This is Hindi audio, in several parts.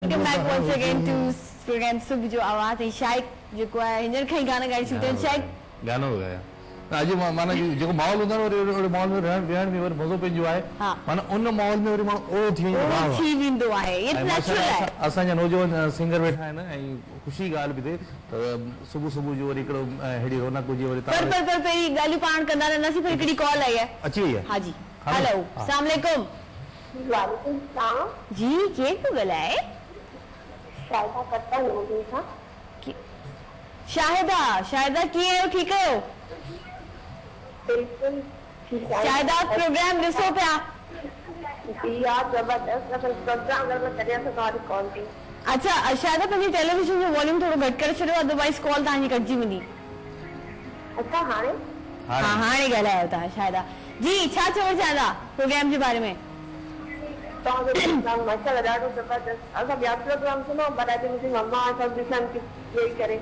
Welcome back once again to program सुबह जो आवाज़ है शायद जो को है हिंदर कहीं गाना गाई सुनते हैं शायद गाना हो गया आज माना जो माहौल होता है और माहौल में रहन में और मज़ो पे जो है माना उन माहौल में और माना ओ थी विंदो है ये नेचुरल है असा जो नौजवान सिंगर बैठा है ना खुशी गाल भी थे सुबह सुबह जो रिकड़ो हेडी रोना को जो पर ये गाली पान करना रहना सी पर इकड़ी कॉल आई है अच्छी है हाँ जी हेलो अस्सलाम वालेकुम वालेकुम सलाम जी के को गला है शाहिदा करता लोगे था शाहिदा की है ठीक है बिल्कुल शाहिदा प्रोग्राम ॾिसो पिया जी यार जबरदस्त प्रोग्राम अगर मैं करिया तो तुम्हारी कॉल थी अच्छा शाहिदा पंहिंजी टेलीविजन जो वॉल्यूम थोड़ो घटि करे छॾियो अदरवाइज कॉल तव्हांजी कटिजी वेंदी अच्छा हाणे हाँ हाणे ॻाल्हायो था शाहिदा जी छा चवणु चाहींदा प्रोग्राम जे बारे में माशाल्लाह ॾाढो जबरदस्त असां ॿिया प्रोग्राम सुनो पर अॼु मुंहिंजी मम्मा सभु ॾिसनि वेही करे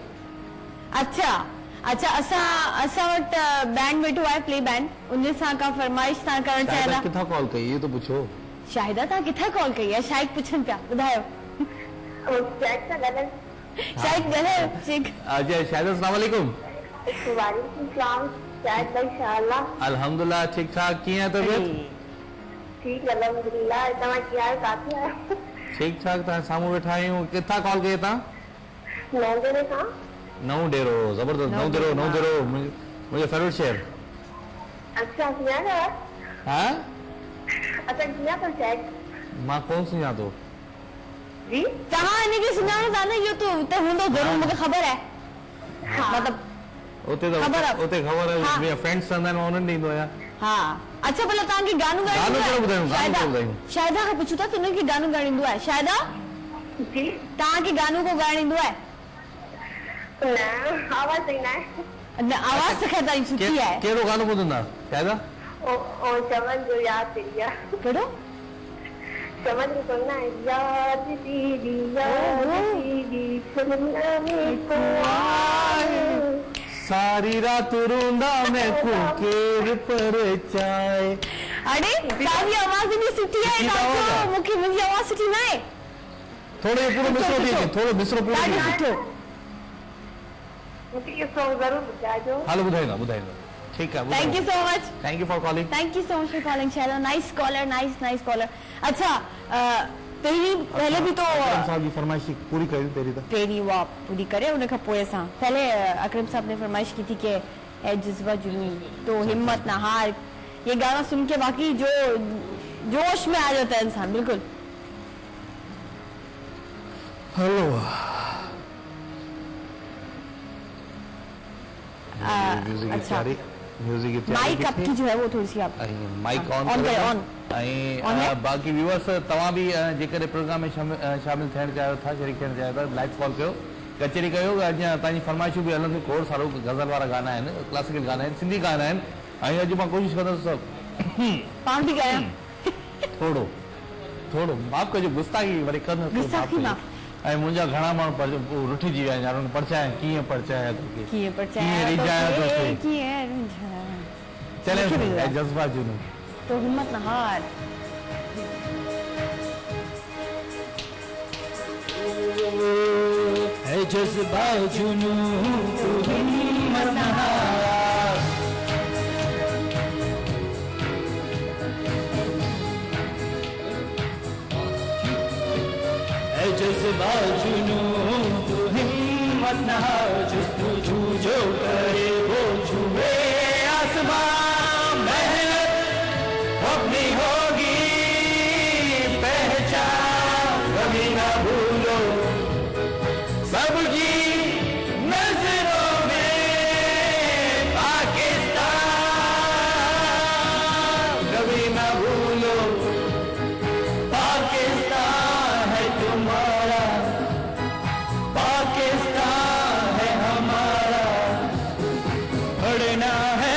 अच्छा असां वटि बैंड वेठो आहे प्ले बैंड उन सां का फरमाइश तव्हां करणु चाहिंदा किथां कॉल कई ये तो पूछो शाहिदा तव्हां किथां कॉल कई आहे शायद पुछनि पिया ॿुधायो शायद सां ॻाल्हाए शायद ॻाल्हायो ठीक अजय शाहिदा अस्सलाम वालेकुम वालेकुम सलाम शायद भाई इंशाअल्लाह अल्हम्दुलिल्लाह ठीक ठाक कीअं है तबियत ठीक अल्हम्दुलिल्लाह तव्हां कीअं आहियो काथे आहियो ठीक ठाक तव्हां साम्हूं वेठा आहियूं किथां कॉल कई तव्हां नौंदरे खां नव डेरो जबरदस्त नव डेरो मुझे फेवरेट शहर अच्छा सुञाणो हाँ अच्छा कीअं तो शायद मां कौन सुञातो जी तव्हां इनखे सुञाणो था न इहो त हूंदो ज़रूर मूंखे ख़बर आहे मतलब उते ख़बर है मेरा फ्रेंड्स संदा आहिनि उन्हनि ॾींदो आहियां हाँ अच्छा भला तव्हांखे गानो ॻाइणु शाहिदा खां पुछूं था त उनखे गानो ॻाइणु ईंदो आहे शाहिदा जी तव्हांखे गानो को ॻाइणु ईंदो आहे न आवाज़ नहीं है आवाज़ त ख़ैर सुठी है कहिड़ो गानो ॿुधंदा शायदा ओ चमन जो याद तेरी कहिड़ो चमन जो सुनना है याद तेरी सुनना मेरे सारी रात रोंदा मैं कुकेर पर चाय अरे तव्हांजी आवाज़ इतनी सुठी है मूंखे मुंहिंजी आवाज़ सुठी न आहे थोड़ो पूरो मिसरो ॾिजो थोड़ो मिसरो पूरो ॾाढो सुठो मुझे ये सॉन्ग जरूर बुझाइजो हाल ॿुधाईंदा ठीक है thank you so much thank you for calling thank you so much for calling शायदा नाइस कॉलर नाइस कॉलर अच्छा पहले भी तो साहब की फरमाइश पूरी करी तेरी वो पूरी करे उन खां पोइ असां पहले अकरम साहब ने फरमाइश की थी कि ए जज्बा जुनून तो हिम्मत ना हार ये गाना सुन के बाकी जो जोश में आ जाता है इंसान बिल्कुल हेलो अच्छा म्यूजिक की माइक आपकी जो है वो थोड़ी सी आप माइक ऑन ऑन बाकी व्यूअर्स तव्हां भी जेकर प्रोग्राम में शामिल थियण चाहियो था शरीक थियण चाहियो था लाइव कॉल कयो कचेरी कयो अॼु तव्हांजी फरमाइशूं बि हलंदियूं खोड़ सारो गज़ल वारा गाना आहिनि क्लासिकल गाना आहिनि सिंधी गाना आहिनि ऐं अॼु मां कोशिशि कंदुसि पाण बि ॻायां थोड़ो माफ़ कजो गुस्ताखी वरी कंदुसि ऐं मुंहिंजा घणा माण्हू रुठिजी विया आहिनि यार परचाया कीअं परचाया तोखे चले जज्बा जुनून तो हिम्मत न हार है जज्बा जुनून तो हिम्मत न हार है जज्बा जुनून तो हिम्मत न हार जस्तजू जो करे वो छुए आसमान मेहनत अपनी होगी पहचान कभी ना भूलो सबकी नजरों में पाकिस्तान कभी ना भूलो पाकिस्तान है तुम्हारा पाकिस्तान है हमारा बढ़ना है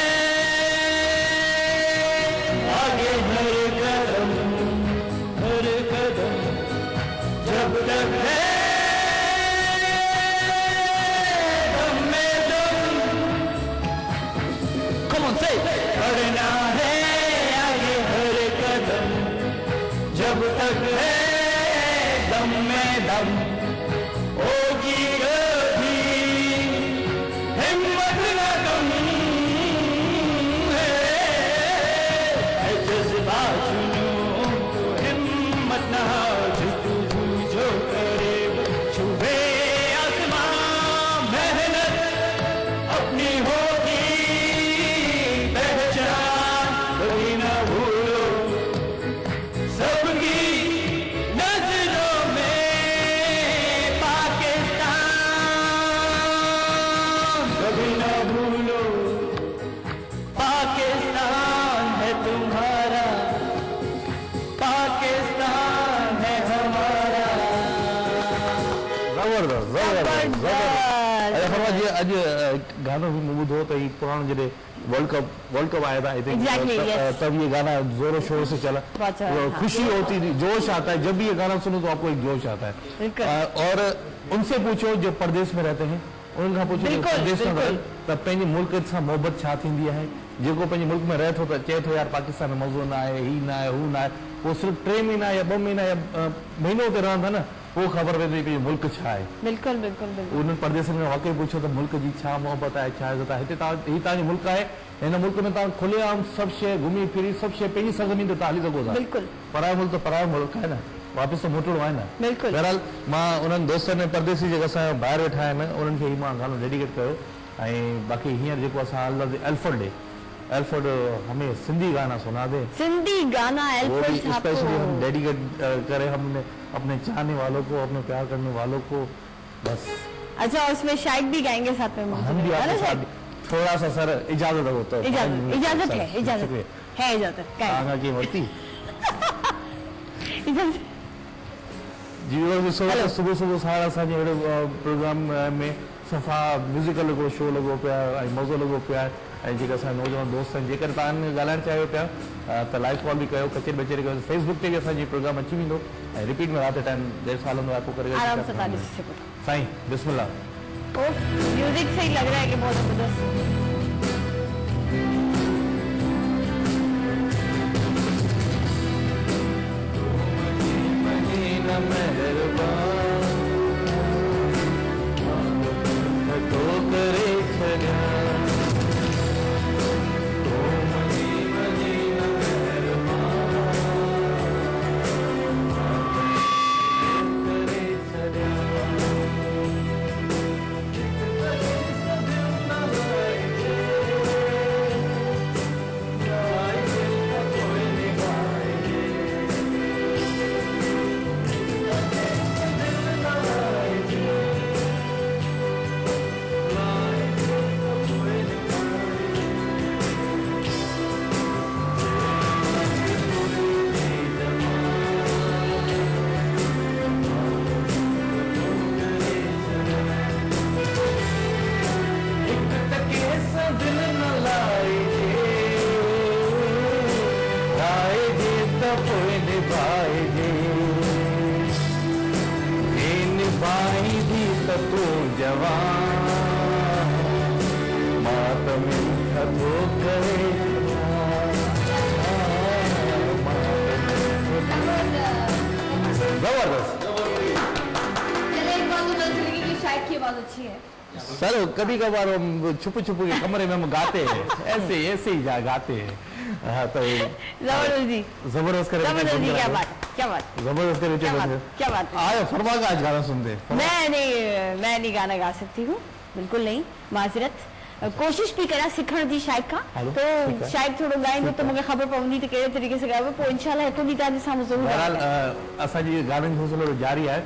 आगे हर कदम जब तक है बढ़ना है आगे हर कदम जब तक है दम में हम होगी कभी हिम्मत न कम है जज्बा जुनून तो हिम्मत न जस्तजू जो करे छुए आसमां मेहनत अपनी होगी पहचान कभी न भूलो सबकी नजरों में पाकिस्तान कभी न भूलो पाकिस्तान है तुम्हारा पाकिस्तान है हमारा जबरदस्त जबरदस्त जबरदस्त अरे फरमाद ये अज गानो भी मूड हो तो ये पुराना जड़े वर्ल्ड कप आया था आई थिंक Exactly, yes. तब ये गाना जोरों शोरों से चला बहुत चला, वो हाँ। खुशी होती थी जोश आता है जब भी ये गाना सुनो तो आपको एक जोश आता है बिल्कुल। और उनसे पूछो जो परदेश में रहते हैं उनका पूछो जो बिल्कुल, परदेश में बिल्कुल। रहे तब पंहिंजे मुल्क सां मोहबत छा थींदी आहे जेको पंहिंजे मुल्क में रहे थो त चए थो यार पाकिस्तान में मज़ो न आहे ही न आहे हू न आहे पोइ सिर्फ़ु 3 महीना या 2 महीना या महीनो उते रहंदा न पोइ ख़बर पवंदी पंहिंजो मुल्क छा आहे बिल्कुल बिल्कुल बिल्कुल उन्हनि परदेसनि में वाकई पुछो त मुल्क जी छा मोहबत आहे छा इज़त आहे हिते तव्हां ही तव्हांजो मुल्क आहे हिन मुल्क में तव्हां खुलेआम सभु शइ घुमी फिरी सभु शइ पंहिंजी सरज़मीन ते तव्हां हली सघो था बिल्कुल परायो मुल्क त परायो मुल्क आहे न वापसि त मोटिणो आहे न बिल्कुल। बहरहाल मां उन्हनि दोस्तनि ऐं परदेसी जेके असां ॿाहिरि वेठा आहिनि उन्हनि खे मां गानो डेडिकेट कयो ऐं बाक़ी हींअर जेको असां एल्फर्ड डे एल्फर्ड हमें सिंधी गाना सुना दे सिंधी गाना वो एल्फर्ड भी साहब स्पेशली हम को डेडिकेट करें हमने अपने चाहने वालों को अपने प्यार करने वालों को बस अच्छा और उसमें शायद भी गाएंगे साथ में हम भी है ना आपके शायद? साथ थोड़ा सा सर इजाजत हो तो इजाजत है इजाजत है इजाजत गाएं। आगा की होती इजाजत जी और सुबह सुबह सारा असांजे अहिड़े प्रोग्राम में सफ़ा म्यूज़िकल लॻो शो लॻो पिया ऐं मज़ो लॻो पिया ऐं जेके असां नौजवान दोस्त आहिनि जेकर तव्हां ॻाल्हाइणु चाहियो पिया त लाइव कॉल बि कयो कचेरी बचेरी कयो फेसबुक ते बि असांजी प्रोग्राम अची वेंदो ऐं रिपीट में राति टाइम देर साल हूंदो आहे पोइ करे आराम से ताली से सको साईं बिस्मिल्लाह म्यूजिक से ही लग रहा है कि बहुत जबरदस्त सर कभी कभार हम छुप छुप के कमरे में हम गाते हैं ऐसे ही गाते हैं हाँ तो जबरदस्त जी जबरदस्त करे जबरदस्त जी क्या बात जबरदस्त करे क्या बात आयो फरमा का आज गाना सुनते मैं नहीं गाना गा सकती हूँ बिल्कुल नहीं माजरत कोशिश भी करा सिखण जी शायद का तो शायद थोड़ो गाएंगे तो मुझे खबर पवंदी तो कहिड़े तरीके से गाइबो पोइ इंशाल्लाह हिकु ॾींहुं तव्हांजे साम्हूं ज़रूरु बहरहाल असांजी गाननि जो सिलसिलो जारी है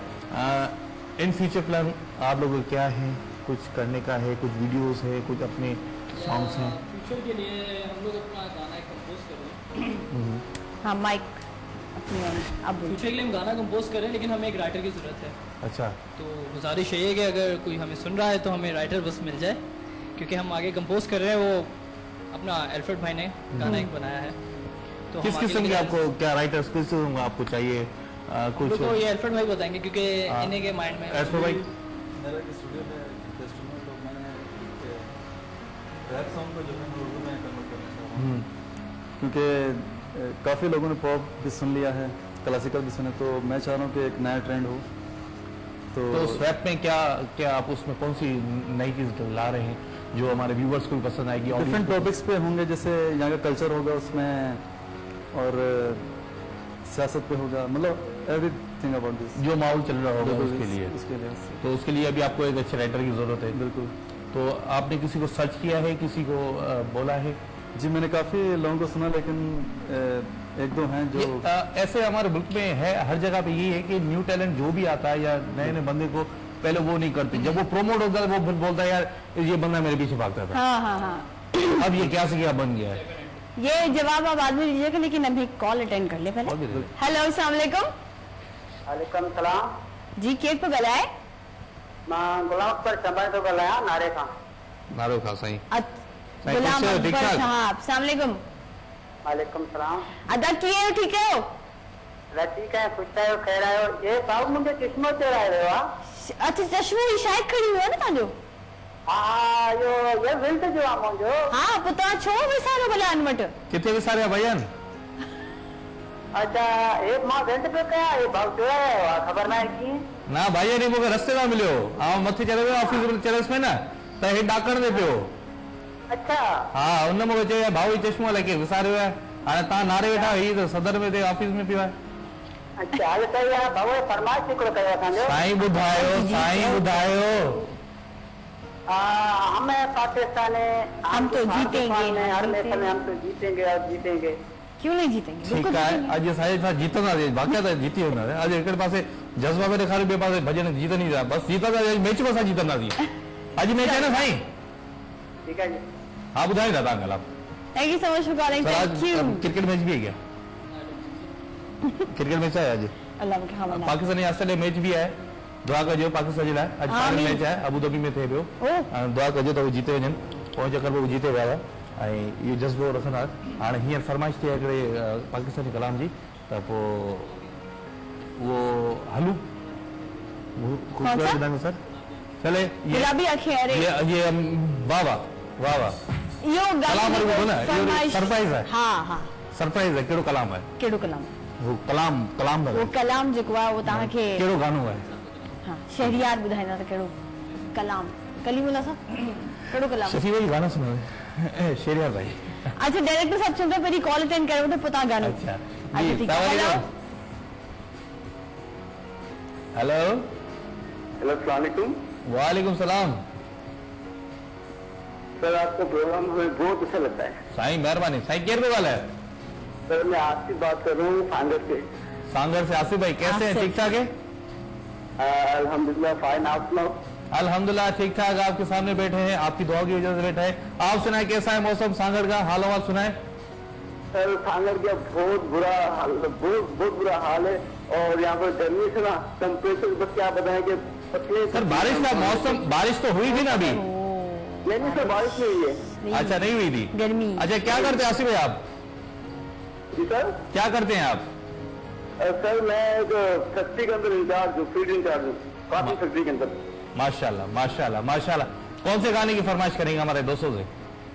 इन फ्यूचर प्लान आप लोगों का क्या है कुछ करने का है कुछ वीडियोस है कुछ अपने सॉन्ग्स हैं फ्यूचर के लिए हम लोग अपना गाना कंपोज कर रहे हैं हाँ माइक अपनी अब फ्यूचर के लिए हम गाना कंपोज कर रहे हैं लेकिन हमें एक राइटर की ज़रूरत है अच्छा तो गुजारिश यही है कि अगर कोई हमें सुन रहा है तो हमें राइटर बस मिल जाए क्योंकि हम आगे कंपोज कर रहे हैं वो अपना एल्फ्रेड भाई ने गाना एक बनाया है तो किस किस्म के आपको क्या राइटर्स किस किस्म आपको चाहिए कुछ तो ये एल्फ्रेड भाई बताएंगे क्योंकि इन्हीं के माइंड में एल्फ्रेड भाई मेरा स्टूडियो में रिक्वेस्ट हुआ तो मैंने रैप सॉन्ग को जो है उर्दू में कन्वर्ट करना चाह रहा हूँ क्योंकि काफ़ी लोगों ने पॉप भी सुन लिया है क्लासिकल भी सुने तो मैं चाह रहा हूँ कि एक नया ट्रेंड हो तो स्वैप में क्या आप उसमें कौन सी नई चीज ला रहे हैं जो हमारे व्यूवर्स को भी पसंद आएगी? डिफरेंट टॉपिक्स पे होंगे, जैसे यहाँ का कल्चर होगा उसमें, और सियासत पे होगा, मतलब एवरीथिंग अबाउट दिस, जो माहौल चल रहा होगा उसके लिए। तो उसके लिए अभी आपको एक अच्छे राइटर की जरूरत है। बिल्कुल। तो आपने किसी को सर्च किया है, किसी को बोला है? जी मैंने काफी लोगों को सुना, लेकिन एक दो हैं जो ऐसे हमारे मुल्क में है, हर जगह पे ये है कि न्यू टैलेंट जो भी आता है या नए नए बंदे को पहले वो नहीं करते, जब वो प्रोमोट होता है वो फिर बोलता है यार ये बंदा मेरे पीछे भागता था। हाँ हाँ हाँ। अब ये क्या से क्या बन गया है। ये जवाब आप बाद में दीजिएगा, लेकिन अभी कॉल अटेंड कर ले पहले। हेलो अस्सलाम वालेकुम। वालेकुम सलाम जी केक पे गला है मां गुलाब पर चंबा तो गलाया नारे का नारो खा सही गुलाम अकबर साहब अस्सलाम वालेकुम। वालेकुम सलाम। अदा किए हो? ठीक है हो? ठीक है, पूछता है कह रहा हो ये साहब मुझे चश्मो चढ़ा रहे हो? अच्छा चश्मो ही शायद खड़ी हुआ ना ताजो। हाँ यो ये विल्ट जो आमो जो हाँ पता छो विसारो भला अनमट कितने विसारे भैया? अच्छा एक मां वेंट पे कया ये भाव जो है खबर ना है की ना भाई नहीं मुझे रस्ते में मिलो आ मथे चले गए ऑफिस में टेरेस में ना तो हे डाकण दे पियो। अच्छा हाँ उन मुझे चयो भाऊ ही चश्मो लेके विसारियो है हाणे ता नारे वेठा ही तो सदर में ते ऑफिस में पियो है। अच्छा हाल सही है भाऊ फरमाइश हिकिड़ो कयो असांजो साईं ॿुधायो हमें पाकिस्तान हम तो जीतेंगे, हर मैच में हम तो जीतेंगे और जीतेंगे। क्यों नहीं जीतेंगे? ठीक बिल्कुल है जीतेंगे। अॼु असांजे सां जीतंदासीं बाक़ाइदा जीती वेंदासीं। अॼु हिकिड़े पासे जज़्बा में ॾेखारियो ॿिए पासे भॼन जीत नहीं रहा बस जीतंदासीं मैच में असां जीतंदासीं। अॼु मैच है ना साईं? ठीक है जी हाँ ॿुधायो था तव्हां ॻाल्हि। Thank you so much for calling. Thank you. Cricket match भी है क्या? क्रिकेट मैच है अॼु? अल्लाह मूंखे हाँ मना। पाकिस्तान ऑस्ट्रेलिया मैच भी है। दुआ कजो पाकिस्तान जे लाइ। अॼु फाइनल मैच आहे अबू धाबी में थिए पियो। दुआ कजो त उहे जीते वञनि। पोइ चकर में उहे जीते विया हुआ ऐं इहो जज़्बो रखंदा। हाणे हींअर फरमाइश थी आहे हिकिड़े पाकिस्तानी कलाम जी त पोइ उहो हलूं ख़ूबसूरत सर चले गुलाबी आंखें अरे ये वाह वाह वाह वाह यो कलाम वारो ना फरमाइश सरप्राइज है। हाँ हाँ सरप्राइज है। कहिड़ो कलाम आहे? केड़ो कलाम? वो कलाम वो कलाम जेको आहे वो तव्हांखे कहिड़ो गानो आहे? हाँ शहरियार ॿुधाईंदा त कहिड़ो कलाम? कलीमुल्ला साहब कहिड़ो कलाम? शफी भाई गाना सुनो शहरियार भाई। अच्छा डायरेक्टर साहब चवंदा पहिरीं कॉल अटेंड कयो त पोइ तव्हां गानो। अच्छा अच्छा ठीक है। हेलो हेलो हेलो अस्सलाम वालेकुम। वालेकुम सलाम। सर आपका प्रोग्राम हमें बहुत अच्छा लगता है। साईं मेहरबानी। साईं केर को गाल है? सर मैं आपकी बात कर रहा हूँ सांगर से। सांगर से आसिफ भाई कैसे हैं? ठीक ठाक है? अल्हम्दुलिल्लाह फाइन। आप सुनाओ? अल्हम्दुलिल्लाह ठीक ठाक। आपके सामने बैठे हैं, आपकी दुआ की वजह से बैठे हैं। आप सुनाए कैसा है मौसम सांगर का? हाल हवाल सुनाए। सर सांगर का बहुत बुरा हाल है और यहाँ पर गर्मी से ना टेम्परेचर बस क्या बताएं कि सर बारिश का मौसम बारिश तो हुई थी ना अभी? नहीं सर बारिश नहीं हुई है। अच्छा नहीं हुई थी? गर्मी। अच्छा क्या करते हैं आसिफ भाई आप? जी सर क्या करते हैं आप? सर मैं एक फैक्ट्री के अंदर इंचार्ज हूँ, फील्ड इंचार्ज हूँ कॉटन फैक्ट्री के अंदर। माशाल्लाह माशाल्लाह माशाल्लाह। कौन से गाने की फरमाइश करेंगे हमारे दोस्तों से?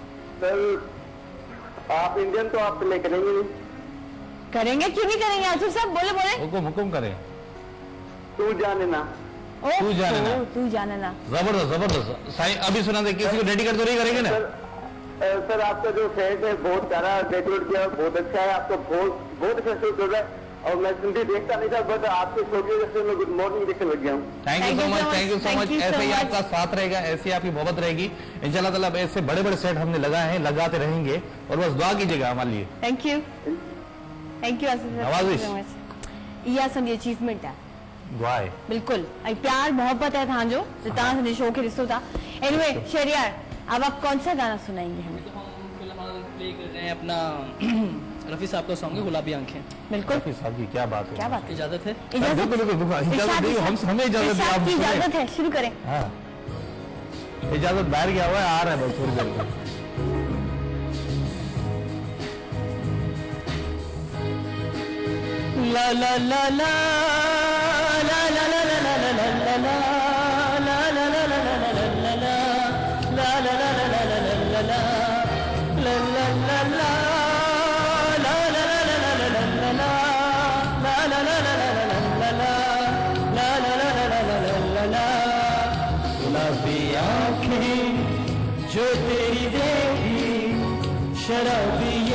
सर आप इंडियन तो आप प्ले करेंगे नहीं? करेंगे क्यों नहीं करेंगे आसिफ साहब बोले बोले। हुकुम करें। तू जाने ना। तू जाने ना। तू जाने ना। जबरदस्त जबरदस्त। साईं अभी सुना दे किसी को डेडिकेट तो नहीं करेंगे ना? सर आपका जो सेट है बहुत प्यारा डेकोरेट किया है, बहुत अच्छा है। आपका बहुत अच्छा शो चल रहा है और मैं हिंदी देखता नहीं था बट आपके शो की वजह से मैं गुड मॉर्निंग देखने लग गया हूँ। Thank you so much. ऐसे ही आपका साथ रहेगा, ऐसे ही आपकी मोहब्बत रहेगी इंशाल्लाह ताला। ऐसे बड़े बड़े सेट हमने लगाए हैं, लगाते रहेंगे और बस दुआ कीजिएगा हमारे लिए। थैंक यू आसिफ नवाज़िश। इहा असांजी अचीवमेंट है। दुआ है बिल्कुल ऐं प्यार मोहब्बत है तव्हांजो जो तव्हां असांजे शो खे ॾिसो था। एनीवे शहरियार अब आप कौन सा गाना सुनाएंगे हमें? तो हम फिलहाल प्ले कर रहे हैं अपना रफ़ी साहब का सॉन्ग है गुलाबी आंखें। बिल्कुल रफ़ी साहब की क्या बात है? क्या बात है? इजाजत है? बिल्कुल बिल्कुल इजाजत दी हमें इजाजत दी आप की इजाजत है शुरू करें। हाँ इजाजत बाहर गया हुआ है आ रहा है बस थोड़ी देर में। ला ला ला ला ला ला ला ला ला ला ला ला आंखें जो तेरी देखी शराबी